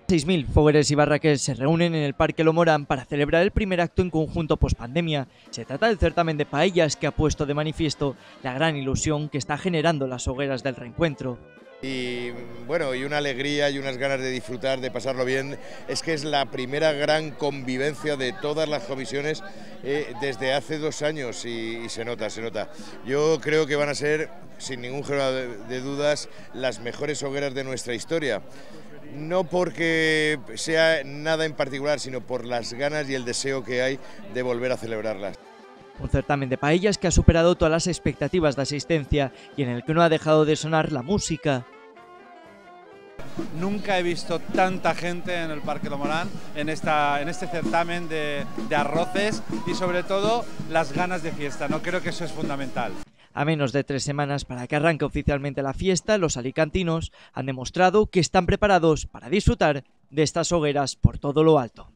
6.000 fogueres y barraques se reúnen en el Parque Lo Morán para celebrar el primer acto en conjunto pospandemia. Se trata del certamen de paellas que ha puesto de manifiesto la gran ilusión que está generando las hogueras del reencuentro. Y bueno, y una alegría y unas ganas de disfrutar, de pasarlo bien. Es que es la primera gran convivencia de todas las comisiones desde hace 2 años y se nota. Yo creo que van a ser, sin ningún género de dudas, las mejores hogueras de nuestra historia. No porque sea nada en particular, sino por las ganas y el deseo que hay de volver a celebrarlas. Un certamen de paellas que ha superado todas las expectativas de asistencia y en el que no ha dejado de sonar la música. Nunca he visto tanta gente en el Parque Lo Morán, en este certamen de arroces y sobre todo las ganas de fiesta, ¿no? Creo que eso es fundamental. A menos de 3 semanas para que arranque oficialmente la fiesta, los alicantinos han demostrado que están preparados para disfrutar de estas hogueras por todo lo alto.